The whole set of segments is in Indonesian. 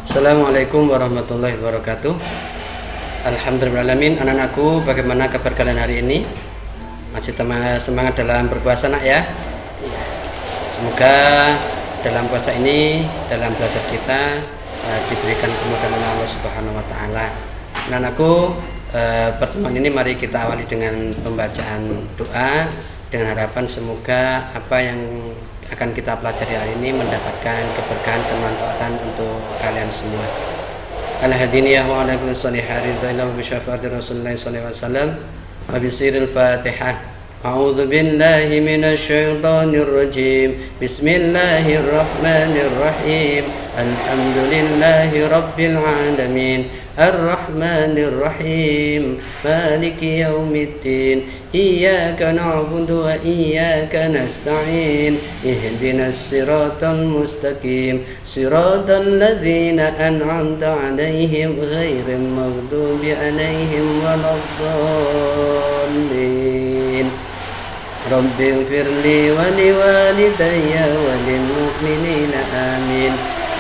Assalamualaikum warahmatullahi wabarakatuh. Alhamdulillahirrahmanirrahim. Anak-anakku, bagaimana kabar kalian hari ini? Masih semangat dalam berpuasa, nak ya? Semoga dalam puasa ini, dalam belajar kita diberikan kemudahan Allah Subhanahu wa taala. Anak-anakku, pertemuan ini mari kita awali dengan pembacaan doa dengan harapan semoga apa yang akan kita pelajari hari ini mendapatkan keberkahan, kemanfaatan untuk kalian semua. Al-hadiniyah wa ala kulli salihah ridha wa bi syafaati Rasulullah sallallahu alaihi wasallam wa bi sirril Fatihah. A'udzu billahi minasy syaithanir rajim. Bismillahirrahmanirrahim. Alhamdulillahi rabbil alamin. Ar-Rahmanir Rahim. Maliki yaumiddin. Iyyaka na'budu wa iyyaka nasta'in. Ihdinas siratal mustaqim. Siratal ladzina an'amta 'alaihim ghairil maghdubi 'alaihim waladdallin. Rabbi ighfirli wa liwalidayya wa lil mu'minina amin.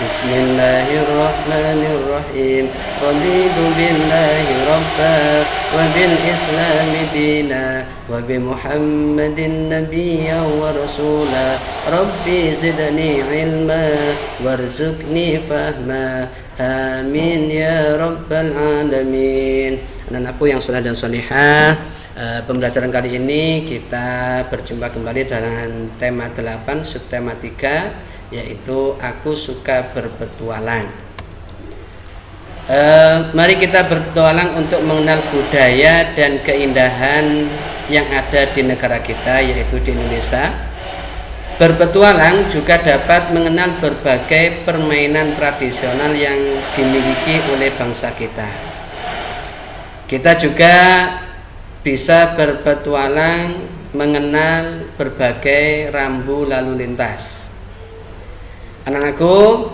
Bismillahirrahmanirrahim. Raditu billahi rabba wa bil islami dina wa bi Muhammadin nabiyya wa rasula. Rabbi zidni ilma warzuqni fahma. Amin ya rabbal alamin. Anak-anakku yang saleh dan salihah, pembelajaran kali ini kita berjumpa kembali dengan tema 8 subtema 3, yaitu aku suka berpetualang. Mari kita berpetualang untuk mengenal budaya dan keindahan yang ada di negara kita, yaitu di Indonesia. Berpetualang juga dapat mengenal berbagai permainan tradisional yang dimiliki oleh bangsa kita. Kita juga bisa berpetualang mengenal berbagai rambu lalu lintas. Anak-anakku,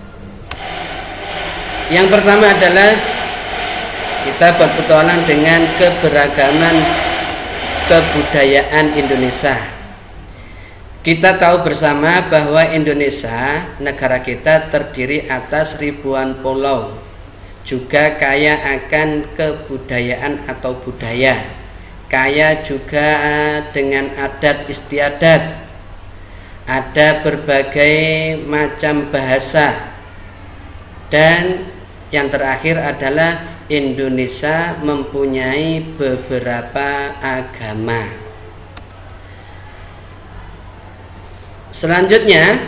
yang pertama adalah kita berpetualang dengan keberagaman kebudayaan Indonesia. Kita tahu bersama bahwa Indonesia, negara kita, terdiri atas ribuan pulau, juga kaya akan kebudayaan atau budaya, kaya juga dengan adat istiadat. Ada berbagai macam bahasa, dan yang terakhir adalah Indonesia mempunyai beberapa agama. Selanjutnya,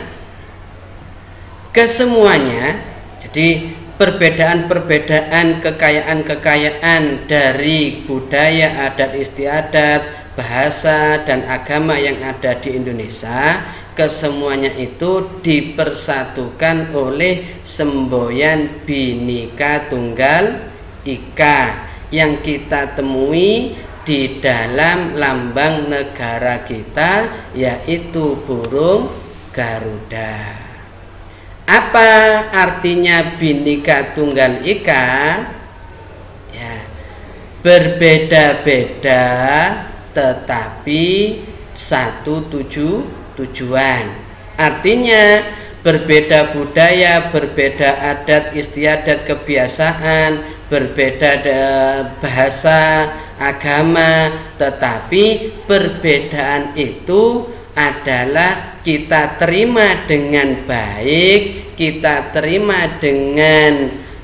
kesemuanya, jadi perbedaan-perbedaan kekayaan-kekayaan dari budaya, adat istiadat, bahasa, dan agama yang ada di Indonesia, kesemuanya itu dipersatukan oleh semboyan Bhinneka Tunggal Ika yang kita temui di dalam lambang negara kita, yaitu burung Garuda. Apa artinya Bhinneka Tunggal Ika? Ya, berbeda-beda tetapi satu tujuan. Artinya berbeda budaya, berbeda adat istiadat kebiasaan, berbeda bahasa, agama, tetapi perbedaan itu adalah kita terima dengan baik, kita terima dengan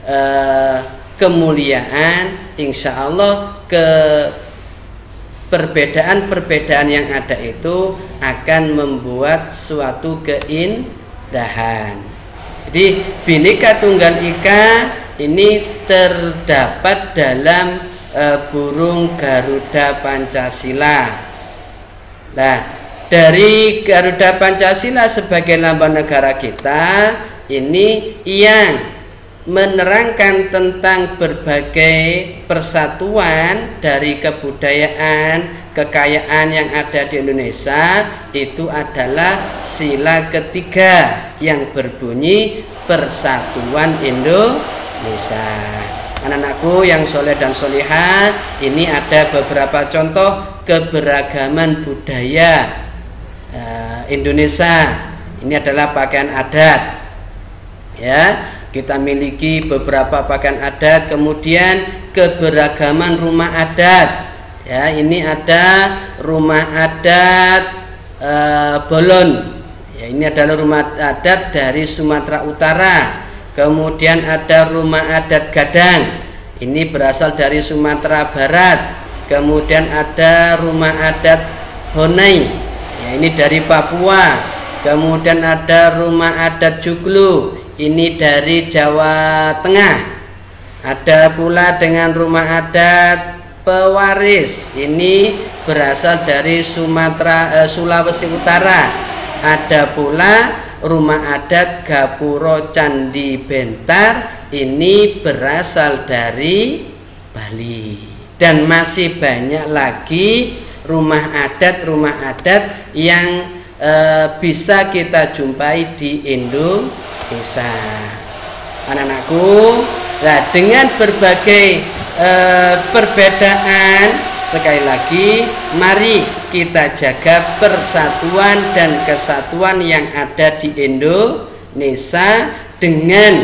kemuliaan. Insya Allah perbedaan-perbedaan yang ada itu akan membuat suatu keindahan. Jadi Bhinneka Tunggal Ika ini terdapat dalam burung Garuda Pancasila. Nah, dari Garuda Pancasila sebagai lambang negara kita ini yang menerangkan tentang berbagai persatuan dari kebudayaan, kekayaan yang ada di Indonesia. Itu adalah sila ketiga yang berbunyi Persatuan Indonesia. Anak-anakku yang soleh dan solihah, ini ada beberapa contoh keberagaman budaya Indonesia. Ini adalah pakaian adat, ya. kita miliki beberapa pakaian adat, kemudian keberagaman rumah adat. Ya, ini ada rumah adat Bolon. Ya, ini adalah rumah adat dari Sumatera Utara. Kemudian ada rumah adat Gadang. Ini berasal dari Sumatera Barat. Kemudian ada rumah adat Honai. Ya, ini dari Papua. Kemudian ada rumah adat Joglo. Ini dari Jawa Tengah. Ada pula dengan rumah adat Pewaris. Ini berasal dari Sulawesi Utara. Ada pula rumah adat Gapuro Candi Bentar. Ini berasal dari Bali. Dan masih banyak lagi rumah adat yang bisa kita jumpai di Indonesia. Anak-anakku, nah dengan berbagai perbedaan, sekali lagi mari kita jaga persatuan dan kesatuan yang ada di Indonesia dengan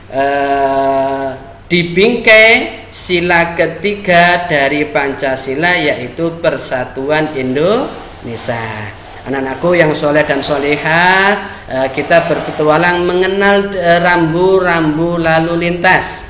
dibingkai sila ketiga dari Pancasila, yaitu persatuan Indonesia. Anak-anakku yang soleh dan soleha, kita berpetualang mengenal rambu-rambu lalu lintas.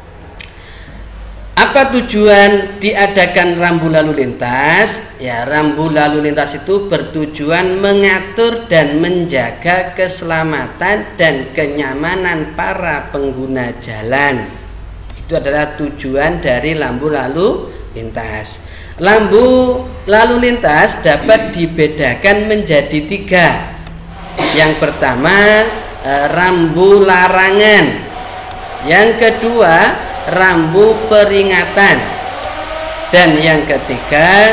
Apa tujuan diadakan rambu lalu lintas? Ya, rambu lalu lintas itu bertujuan mengatur dan menjaga keselamatan dan kenyamanan para pengguna jalan. Itu adalah tujuan dari rambu lalu lintas. Lampu lalu lintas dapat dibedakan menjadi 3. Yang pertama, rambu larangan. Yang kedua, rambu peringatan. Dan yang ketiga,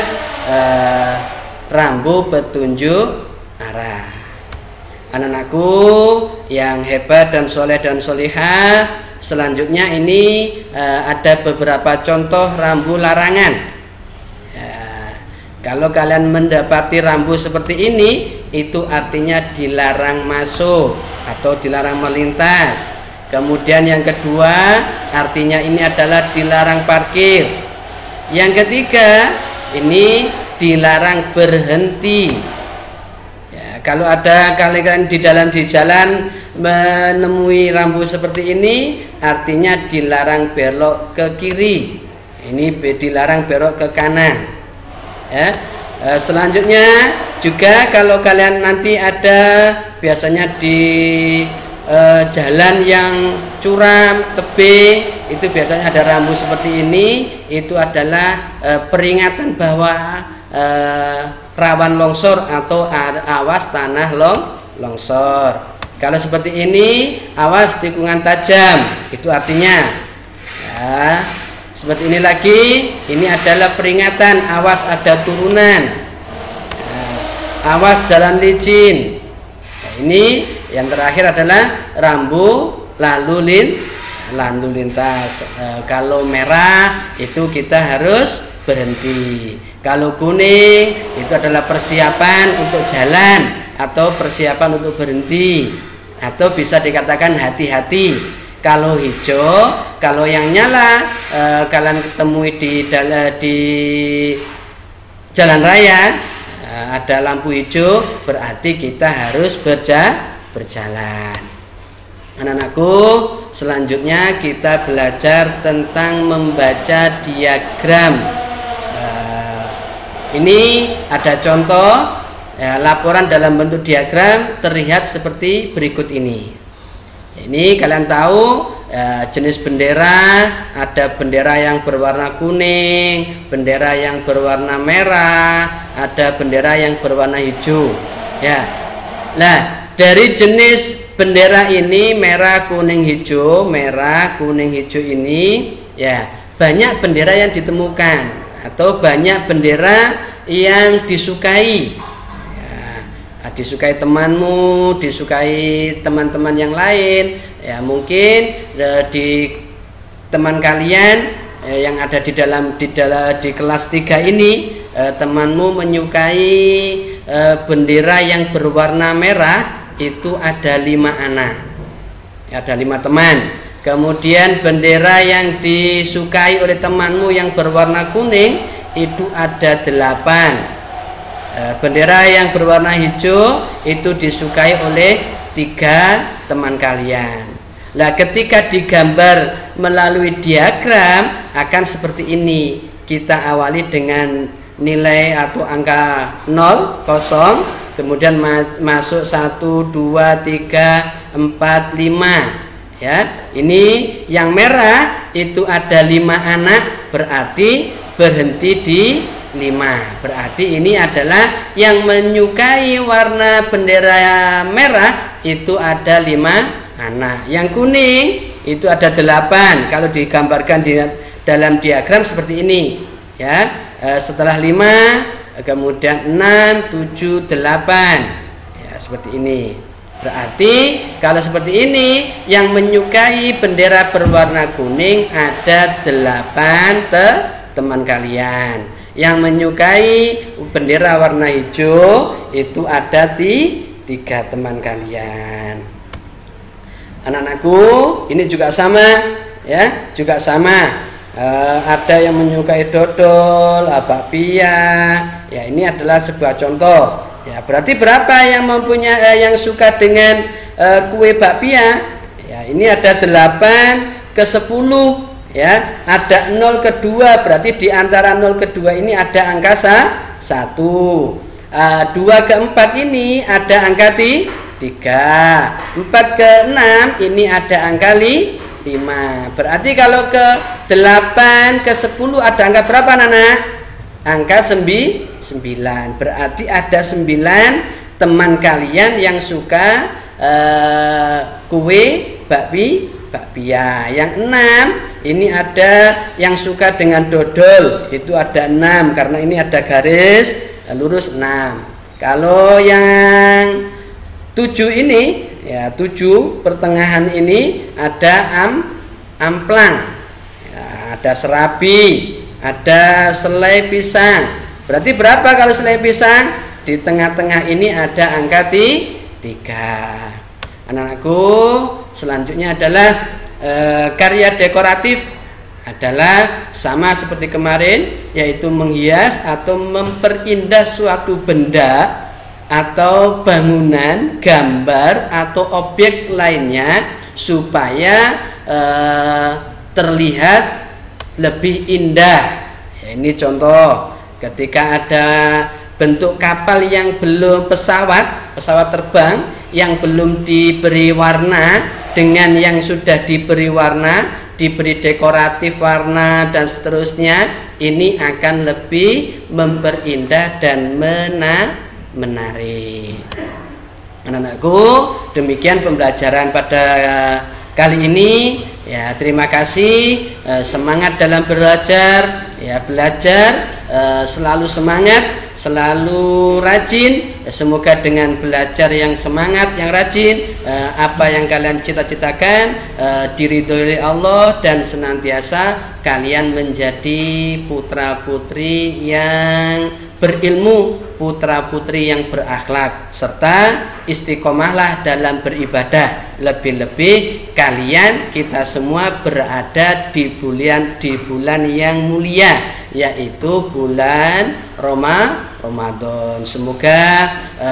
rambu petunjuk arah. Anak-anakku yang hebat dan soleh dan solihah, selanjutnya ini ada beberapa contoh rambu larangan. Kalau kalian mendapati rambu seperti ini, itu artinya dilarang masuk atau dilarang melintas. Kemudian yang kedua, artinya ini adalah dilarang parkir. Yang ketiga, ini dilarang berhenti. Ya, kalau ada kalian di jalan menemui rambu seperti ini, artinya dilarang belok ke kiri. Ini dilarang belok ke kanan. Ya, selanjutnya juga kalau kalian nanti ada biasanya di jalan yang curam, tebing, itu biasanya ada rambu seperti ini. Itu adalah peringatan bahwa rawan longsor atau awas tanah longsor. Kalau seperti ini, awas tikungan tajam. Itu artinya ya. Seperti ini lagi, ini adalah peringatan awas ada turunan, awas jalan licin. Nah, ini yang terakhir adalah rambu lalu lintas. Kalau merah itu kita harus berhenti. Kalau kuning itu adalah persiapan untuk jalan atau persiapan untuk berhenti, atau bisa dikatakan hati-hati. Kalau hijau, kalau yang nyala, kalian ketemui di jalan raya, ada lampu hijau, berarti kita harus berjalan. Anak-anakku, selanjutnya kita belajar tentang membaca diagram. Ini ada contoh, laporan dalam bentuk diagram terlihat seperti berikut ini. Ini kalian tahu jenis bendera, ada bendera yang berwarna kuning, bendera yang berwarna merah, ada bendera yang berwarna hijau. Ya, nah dari jenis bendera ini merah, kuning, hijau ini, ya banyak bendera yang ditemukan atau banyak bendera yang disukai. Disukai temanmu, disukai teman-teman yang lain, ya mungkin di teman kalian yang ada di kelas 3 ini, temanmu menyukai bendera yang berwarna merah, itu ada 5 anak. ada 5 teman. Kemudian bendera yang disukai oleh temanmu yang berwarna kuning itu ada 8. Bendera yang berwarna hijau itu disukai oleh 3 teman kalian. Nah, ketika digambar melalui diagram akan seperti ini. Kita awali dengan nilai atau angka 0, 0, kemudian masuk 1, 2, 3, 4, 5. Ya, ini yang merah itu ada 5 anak, berarti berhenti di 5. Berarti ini adalah yang menyukai warna bendera merah itu ada 5 anak. Yang kuning itu ada 8. Kalau digambarkan di dalam diagram seperti ini, ya. Setelah 5, kemudian 6, 7, 8. Ya, seperti ini. Berarti kalau seperti ini yang menyukai bendera berwarna kuning ada 8 teman kalian. Yang menyukai bendera warna hijau itu ada 3 teman kalian. Anak-anakku, ini juga sama, ya, juga sama. Ada yang menyukai dodol, bakpia. Ya, ini adalah sebuah contoh. Ya, berarti berapa yang mempunyai yang suka dengan kue bakpia? Ya, ini ada 8 ke 10, ya. Ada 0 ke 2, berarti di antara 0 ke 2 ini ada angka 1. 2 ke 4 ini ada angka 3. 4 ke 6 ini ada angka 5. Berarti kalau ke 8 ke 10 ada angka berapa, Nana? Angka 9. Berarti ada 9 teman kalian yang suka kue bakpia. Yang 6 ini ada yang suka dengan dodol, itu ada 6 karena ini ada garis lurus 6. Kalau yang 7 ini, ya, 7 pertengahan ini ada amplang, ya, ada serabi, ada selai pisang. Berarti berapa kalau selai pisang? Di tengah-tengah ini ada angka 3. Anak-anakku, selanjutnya adalah karya dekoratif, adalah sama seperti kemarin, yaitu menghias atau memperindah suatu benda atau bangunan, gambar atau objek lainnya supaya terlihat lebih indah. Ya, ini contoh ketika ada bentuk kapal yang belum pesawat terbang yang belum diberi warna dengan yang sudah diberi warna, diberi dekoratif warna dan seterusnya, ini akan lebih memperindah dan menarik. Anak-anakku, demikian pembelajaran pada kali ini. Ya, terima kasih. Semangat dalam belajar. Ya, belajar selalu semangat, selalu rajin. Semoga dengan belajar yang semangat, yang rajin, apa yang kalian cita-citakan diridhoi oleh Allah dan senantiasa kalian menjadi putra-putri yang berilmu, putra-putri yang berakhlak, serta istiqomahlah dalam beribadah. Lebih-lebih kalian, kita semua berada di bulan yang mulia, yaitu bulan Ramadan. Semoga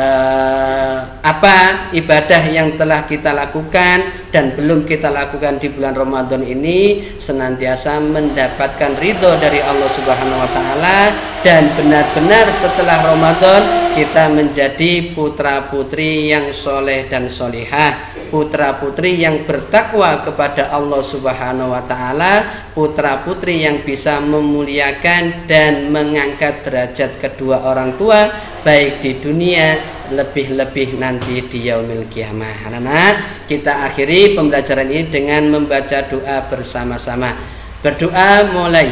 apa ibadah yang telah kita lakukan dan belum kita lakukan di bulan Ramadan ini senantiasa mendapatkan ridho dari Allah Subhanahu wa taala, dan benar-benar setelah Ramadan kita menjadi putra-putri yang soleh dan solihah, putra-putri yang bertakwa kepada Allah Subhanahu wa taala, putra-putri yang bisa memuliakan dan mengangkat derajat kedua orang tua baik di dunia, lebih-lebih nanti di yaumil kiamah. Anak-anak, kita akhiri pembelajaran ini dengan membaca doa bersama-sama. Berdoa mulai.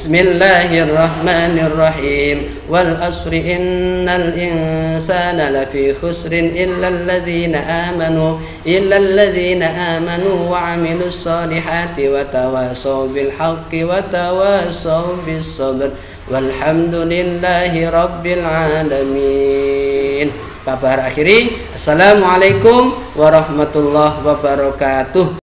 Bismillahirrahmanirrahim. Wal asri innal insana lafi khusrin illal ladzina amanu wa amilus solihati wa tawasaw bil haqqi wa tawasaw bis sabr. Walhamdulillahi rabbil alamin. Pak Bahar akhiri. Assalamualaikum warahmatullahi wabarakatuh.